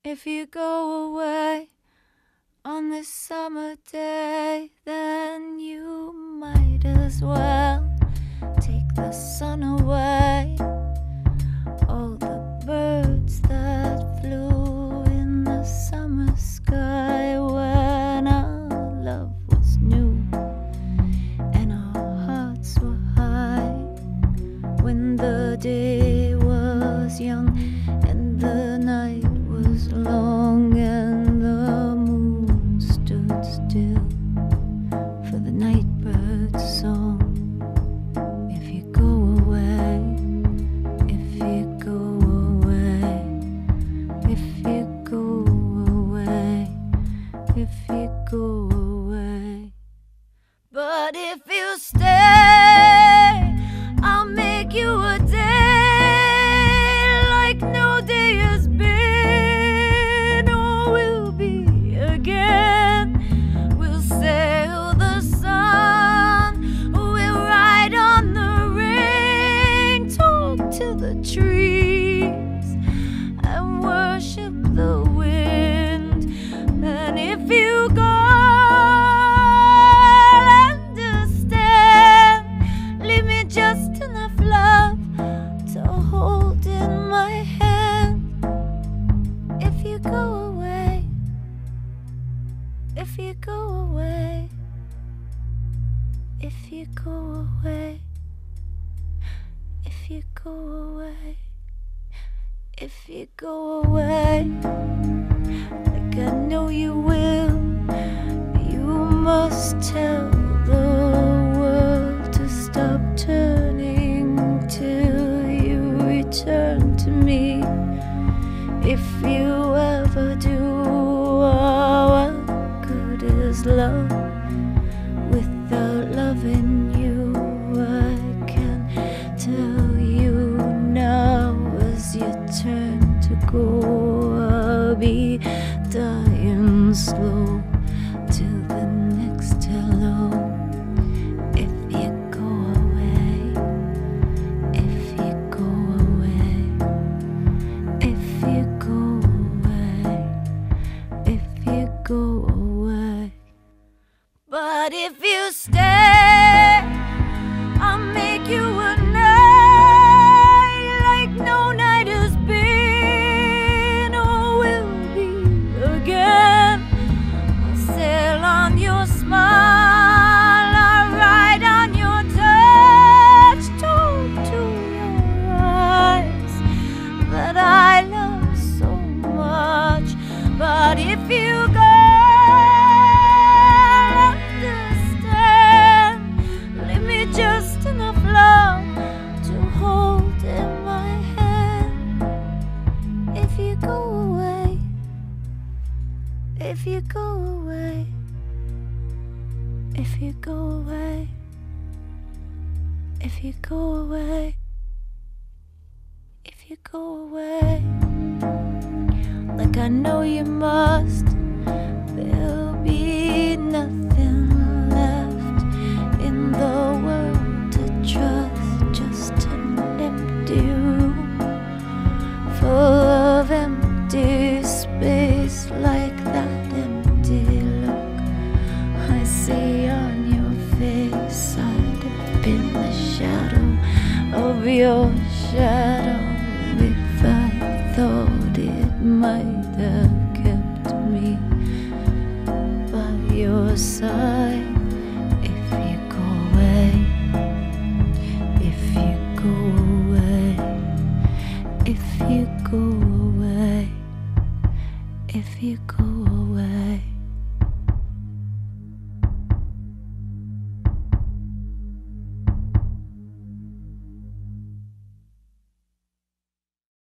If you go away on this summer day, then you might as well take the sun away. All the birds that flew in the summer sky when our love was new and our hearts were high, when the day was young and the night was long and the moon stood still for the nightbird's song. If you go away, if you go away, if you go away, if you go away. But if you stay, I'll make you a day like no day has been or will be again. We'll sail the sun, we'll ride on the rain, talk to the trees and worship the wind. And if you go, I'll understand. Leave me just enough love to hold in my hand. If you go away, if you go away, if you go away, if you go away, if you go away, like I know you will, you must tell the world to stop turning till you return to me. If you ever do, oh, what good is love without loving you? I can tell you now, as you turn to go, I'll be dying slow till the next hello. If you go away, if you go away, if you go away, if you go away. But if you stay, I'll make you a night like no night has been or will be again. I'll sail on your smile, I'll ride on your touch, talk to your eyes that I love so much. But if you go, I'll understand. Leave me just enough love to hold in my hand. If you go away, if you go away, if you go away, if you go away, if you go away, like I know you must, there'll be nothing left in the world to trust, just an empty room full of empty space, like that empty look I see on your face. I'd have been the shadow of your shadow if I thought it might have kept me by your side. If you go away, if you go away, if you go away, if you go away.